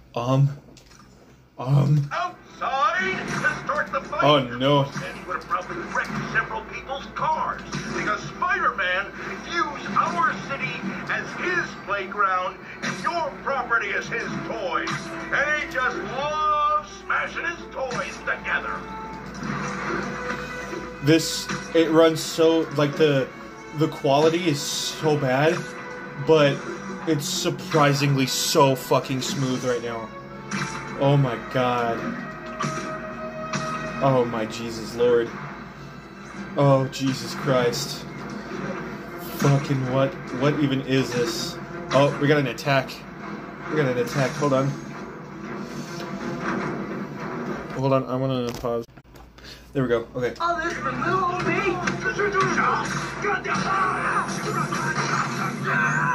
Outside to start the fight. Oh no. And he would have probably wrecked several people's cars because Spider-Man views our city as his playground and your property as his toys. And he just loves smashing his toys together. It runs so, like, the quality is so bad, but it's surprisingly so fucking smooth right now. Oh my god. Oh my Jesus Lord. Oh Jesus Christ. Fucking what even is this? Oh, we got an attack. Hold on. Hold on, I wanna pause. There we go, okay. Oh, this is the little old me.